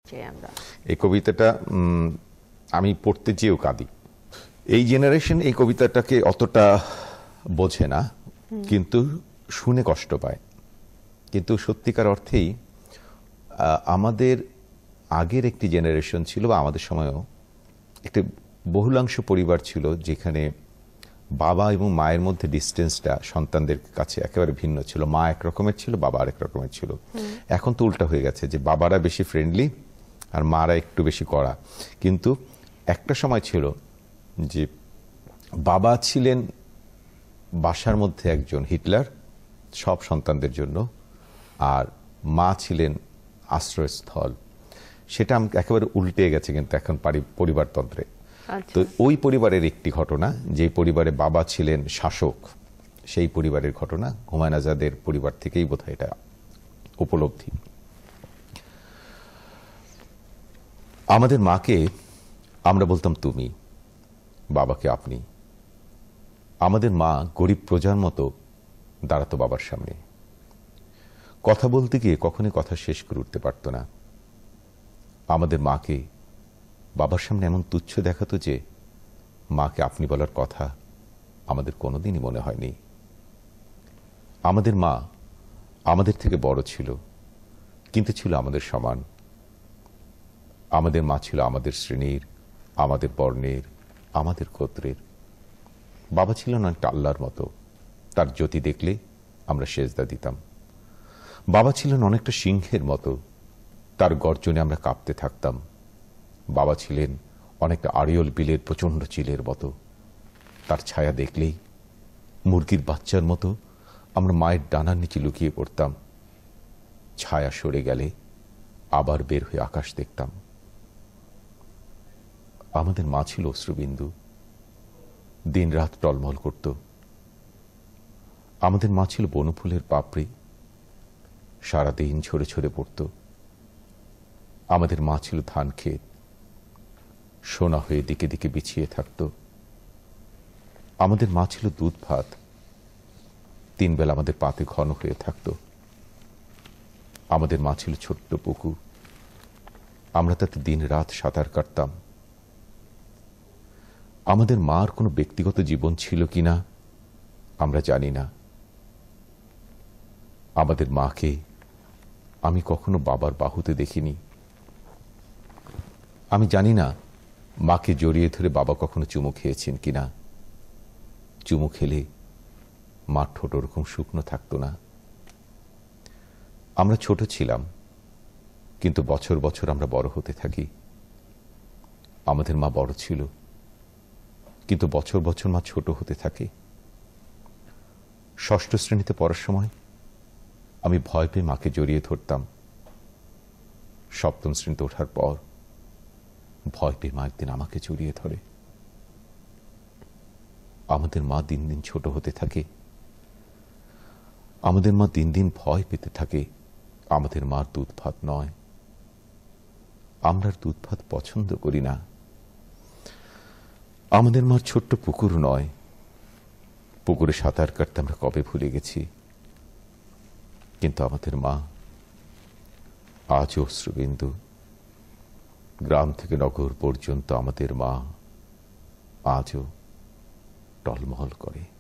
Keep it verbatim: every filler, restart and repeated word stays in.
চাই আমরা। এই কবিতাটা আমি পড়তে যেও কাঁদি। এই জেনারেশন এই কবিতাটাকে অতটা বোঝে না, কিন্তু শুনে কষ্ট পায়। কিন্তু সত্যিকার অর্থেই আমাদের আগের একটি জেনারেশন ছিল, বা আমাদের সময়ও একটি বহুলাংশ পরিবার ছিল যেখানে বাবা এবং মায়ের মধ্যে ডিস্টেন্সটা সন্তানদের কাছে একেবারে ভিন্ন ছিল। মা এক রকমের ছিল, বাবা আরেক রকমের ছিল। এখন তো উল্টা হয়ে গেছে, যে বাবারা বেশি ফ্রেন্ডলি আর মারা একটু বেশি কড়া। কিন্তু একটা সময় ছিল যে বাবা ছিলেন বাসার মধ্যে একজন হিটলার সব সন্তানদের জন্য, আর মা ছিলেন আশ্রয়স্থল। সেটা একেবারে উল্টে গেছে কিন্তু এখন পরিবারতন্ত্রে। তো ওই পরিবারের একটি ঘটনা, যে পরিবারে বাবা ছিলেন শাসক, সেই পরিবারের ঘটনা হুমায়ুন আজাদের পরিবার থেকেই বোধহয় এটা উপলব্ধি। আমাদের মাকে আমরা বলতাম তুমি, বাবাকে আপনি। আমাদের মা গরিব প্রজার মতো দাঁড়াতো বাবার সামনে, কথা বলতে গিয়ে কখনোই কথা শেষ করে উঠতে পারত না। আমাদের মাকে বাবার সামনে এমন তুচ্ছ দেখাতো যে মাকে আপনি বলার কথা আমাদের কোনোদিনই মনে হয়নি। আমাদের মা আমাদের থেকে বড় ছিল, কিন্তু ছিল আমাদের সমান। আমাদের মা ছিল আমাদের শ্রেণীর, আমাদের বর্ণের, আমাদের গোত্রের। বাবা ছিলেন অনেকটা আল্লাহর মতো, তার জ্যোতি দেখলে আমরা সেজদা দিতাম। বাবা ছিলেন অনেকটা সিংহের মতো, তার গর্জনে আমরা কাঁপতে থাকতাম। বাবা ছিলেন অনেকটা আড়িয়ল বিলের প্রচন্ড চিলের মতো, তার ছায়া দেখলেই মুরগির বাচ্চার মতো আমরা মায়ের ডানার নিচে লুকিয়ে পড়তাম। ছায়া সরে গেলে আবার বের হয়ে আকাশ দেখতাম। আমাদের মা ছিল অশ্রুবিন্দু, দিন রাত টলমল করত। আমাদের মা ছিল বনফুলের পাপড়ি, সারাদিন ঝরে ঝরে পড়ত। আমাদের মা ছিল ধান ক্ষেত, সোনা হয়ে দিকে দিকে বিছিয়ে থাকত। আমাদের মা ছিল দুধ ভাত, তিন বেলা আমাদের পাতে ঘন হয়ে থাকত। আমাদের মা ছিল ছোট্ট পুকুর, আমরা তাতে দিন রাত সাঁতার কাটতাম। আমাদের মার কোনো ব্যক্তিগত জীবন ছিল কিনা আমরা জানি না। আমাদের মাকে আমি কখনো বাবার বাহুতে দেখিনি। আমি জানি না মাকে জড়িয়ে ধরে বাবা কখনো চুমু খেয়েছেন কিনা। চুমু খেলে মার ঠোঁট ওরকম শুকনো থাকতো না। আমরা ছোট ছিলাম, কিন্তু বছর বছর আমরা বড় হতে থাকি। আমাদের মা বড় ছিল, কিন্তু বছর বছর মা ছোট হতে থাকে। ষষ্ঠ শ্রেণীতে পড়ার সময় আমি ভয় পেয়ে মাকে জড়িয়ে ধরতাম। সপ্তম শ্রেণীতে ওঠার পর ভয় পেয়ে মা একদিন আমাকে জড়িয়ে ধরে। আমাদের মা দিন দিন ছোট হতে থাকে। আমাদের মা দিন দিন ভয় পেতে থাকে। আমাদের মার দুধ ভাত নয়, আমরা দুধ ভাত পছন্দ করি না। আমাদের মার ছোট্ট পুকুর নয়, পুকুরে সাঁতার কাটতে আমরা কবে ভুলে গেছি। কিন্তু আমাদের মা আজও অশ্রুবিন্দু। গ্রাম থেকে নগর পর্যন্ত আমাদের মা আজও টলমল করে।